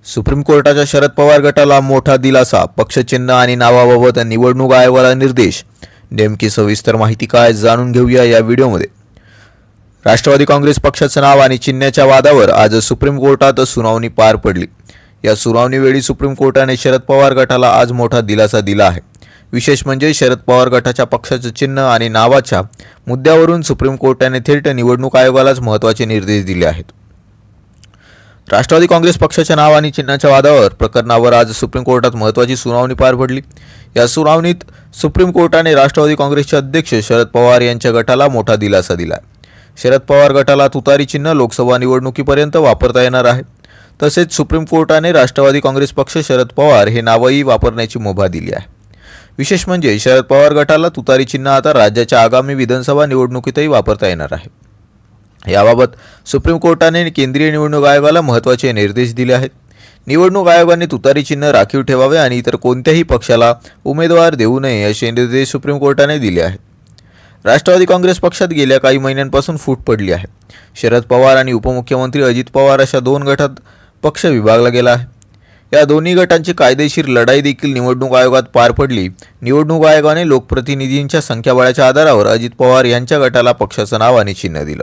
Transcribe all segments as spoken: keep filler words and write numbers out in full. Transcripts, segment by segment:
Supreme कोर्टाच्या शरद पवार गटाला मोठा दिलासा, पक्षचिन्ह आणि नावाबाबत निवडणूक आयोगाला निर्देश। नेमकी सविस्तर माहिती काय जाणून घेऊया या व्हिडिओमध्ये। राष्ट्रवादी काँग्रेस पक्षाचं नाव आणि चिन्हाच्या वादावर आज सुप्रीम कोर्टात सुनावणी पार पडली। या सुनावणीवेळी सुप्रीम कोर्टाने शरद पवार गटाला आज मोठा दिलासा दिला आहे। विशेष म्हणजे शरद पवार गटाच्या पक्षाचं चिन्ह आणि नावाच्या मुद्द्यावरून सुप्रीम कोर्टाने थेट निवडणूक आयोगालाच महत्त्वाचे निर्देश दिले आहेत। राष्ट्रवादी काँग्रेस पक्षाच्या नाव आणि चिन्हाच्या वादावर प्रकरणावर आज सुप्रीम कोर्टात महत्त्वाची सुनावणी पार पडली। या सुनावणीत सुप्रीम कोर्टाने राष्ट्रवादी काँग्रेसचे अध्यक्ष शरद पवार यांच्या गटाला मोठा दिलासा दिला। शरद पवार गटाला तुतारी चिन्ह लोकसभा निवडणुकीपर्यंत वापरता येणार आहे। तसेच सुप्रीम कोर्टाने राष्ट्रवादी काँग्रेस पक्ष शरद पवार हे नावही वापरण्याची मुभा दिली आहे। विशेष म्हणजे शरद पवार गटाला तुतारी चिन्ह आता राज्याच्या आगामी विधानसभा निवडणुकीतही वापरता येणार आहे। याबाबत सुप्रीम कोर्टाने केंद्रीय निवडणूक आयोगाला महत्त्वाचे निर्देश दिले आहेत। निवडणूक आयोगाने तुतारी चिन्ह राखीव ठेवावे आणि इतर कोणत्याही पक्षाला उमेदवार देऊ नये असे निर्देश सुप्रीम कोर्टाने दिले आहेत। राष्ट्रवादी काँग्रेस पक्षात गेल्या काही महिन्यांपासून फूट पडली आहे। शरद पवार आणि उपमुख्यमंत्री अजित पवार अशा दोन गटात पक्ष विभागला गेला आहे। या दोन्ही गटांची कायदेशीर लढाई देखील निवडणूक आयोगात पार पडली। निवडणूक आयोगाने लोकप्रतिनिधींच्या संख्याबळाच्या आधारावर अजित पवार यांच्या गटाला पक्षाचं नाव आणि चिन्ह दिलं।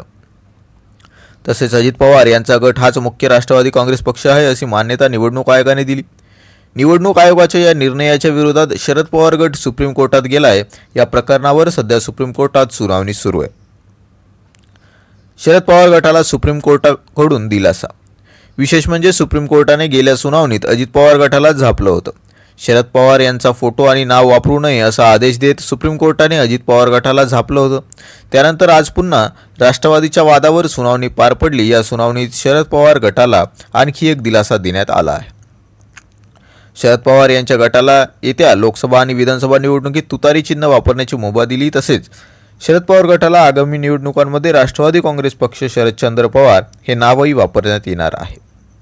तसेच अजित पवार यांचा गट हाच मुख्य राष्ट्रवादी काँग्रेस पक्ष आहे अशी मान्यता निवडणूक आयोगाने दिली। निवडणूक आयोगाच्या या निर्णयाच्या विरोधात शरद पवार गट सुप्रीम कोर्टात गेला आहे। या प्रकरणावर सध्या सुप्रीम कोर्टात सुनावणी सुरू आहे। शरद पवार गटाला सुप्रीम कोर्टाकडून दिलासा। विशेष म्हणजे सुप्रीम कोर्टाने गेल्या सुनावणीत अजित पवार गटाला झापलं होतं। शरद पवार यांचा फोटो आणि नाव वापरू नये असा आदेश देत सुप्रीम कोर्टाने अजित पवार गटाला झापलं होतं। त्यानंतर आज पुन्हा राष्ट्रवादीच्या वादावर सुनावणी पार पडली। या सुनावणीत शरद पवार गटाला आणखी एक दिलासा देण्यात आला आहे। शरद पवार यांच्या गटाला येत्या लोकसभा आणि विधानसभा निवडणुकीत तुतारी चिन्ह वापरण्याची मुभा दिली। तसेच शरद पवार गटाला आगामी निवडणुकांमध्ये राष्ट्रवादी काँग्रेस पक्ष शरदचंद्र पवार हे नावही वापरण्यात येणार आहे।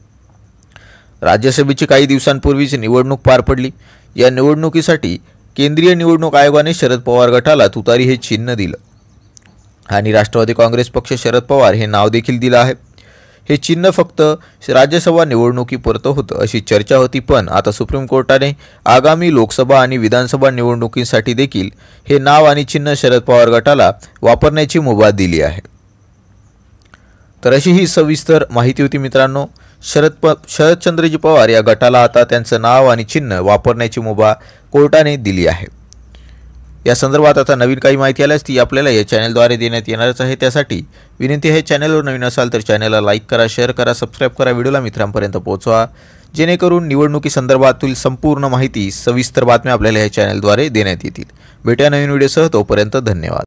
राज्यसभेची काही दिवसांपूर्वीच निवडणूक पार पडली। या निवडणुकीसाठी केंद्रीय निवडणूक आयोगाने शरद पवार गटाला तुतारी हे चिन्ह दिलं आणि राष्ट्रवादी काँग्रेस पक्ष शरद पवार हे नाव देखील दिलं आहे। हे चिन्ह फक्त राज्यसभा निवडणुकीपुरतं होतं अशी चर्चा होती, पण आता सुप्रीम कोर्टाने आगामी लोकसभा आणि विधानसभा निवडणुकीसाठी देखील हे नाव आणि चिन्ह शरद पवार गटाला वापरण्याची मुभा दिली आहे। तर अशी ही सविस्तर माहिती होती मित्रांनो। शरद प शरदचंद्रजी पवार या गटाला आता त्यांचं नाव आणि चिन्ह वापरण्याची मुभा कोर्टाने दिली आहे। या संदर्भात आता नवीन काही माहिती आल्यास ती आपल्याला या चॅनलद्वारे देण्यात येणारच आहे। त्यासाठी विनंती आहे, चॅनलवर नवीन असाल तर चॅनलला लाईक करा, शेअर करा, सबस्क्राईब करा, व्हिडिओला मित्रांपर्यंत पोहोचवा, जेणेकरून निवडणुकी संदर्भातील संपूर्ण माहिती सविस्तर बातम्या आपल्याला या चॅनलद्वारे देण्यात येतील। भेटूया नवीन व्हिडिओसह, तोपर्यंत धन्यवाद।